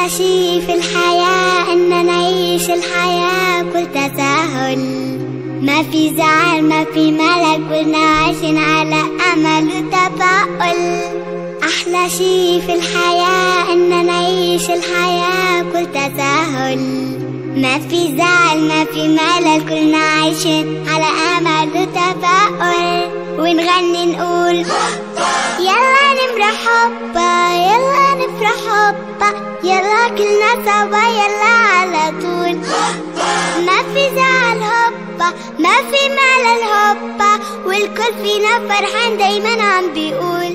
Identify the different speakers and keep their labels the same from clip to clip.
Speaker 1: شي في الحياة إن نعيش الحياة بكل تساهل، ما في زعل ما في ملل، كلنا عايشين على أمل وتفاؤل. أحلى شي في الحياة إن نعيش الحياة بكل تساهل، ما في زعل ما في ملل، كلنا عايشين على أمل وتفاؤل. ونغني نقول يلا نمرح حبة، يلا نفرح حبة، يلا كلنا سوا يلا على طول. ما في زعل هوبا ما في ملل هوبا، والكل فينا فرحان دايما عم بيقول.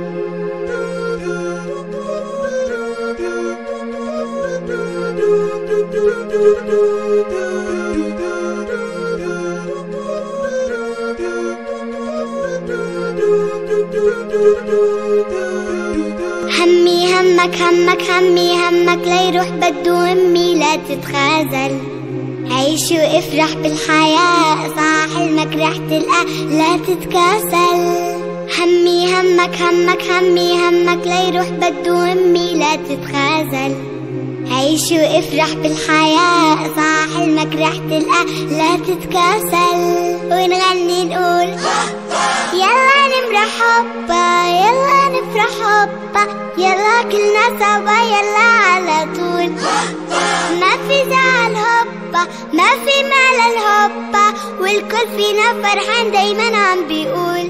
Speaker 1: همي همك همك همي همك، لا يروح بده همي لا تتخاذل. عيش وافرح بالحياة، صح حلمك رح تلقى لا تتكاسل. همي همك همك همي همك، لا يروح بده همي لا تتخاذل. عيش وافرح بالحياة، صح حلمك رح تلقى لا تتكاسل. ونغني نقول يلا نمرح حبة، يلا نفرح حبة، يلا كلنا سوا يلا على طول. ما في زعل هوبا ما في ملل هوبا، والكل فينا فرحان دايما عم بيقول.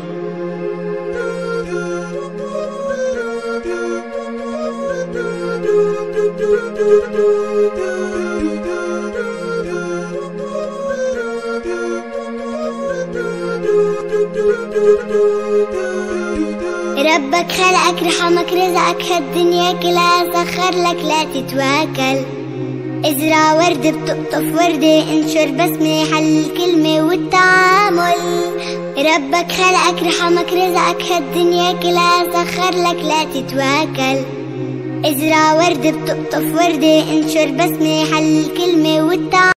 Speaker 1: ربك خلقك رحمك رزقك هالدنيا كلها سخر لك لا تتواكل. ازرع وردة بتقطف وردة، انشر بسمة حل الكلمة والتعامل. ربك خلقك رحمك رزقك هالدنيا كلها سخر لك لا تتواكل. ازرع وردة بتقطف وردة، انشر بسمة حل الكلمة والتعامل.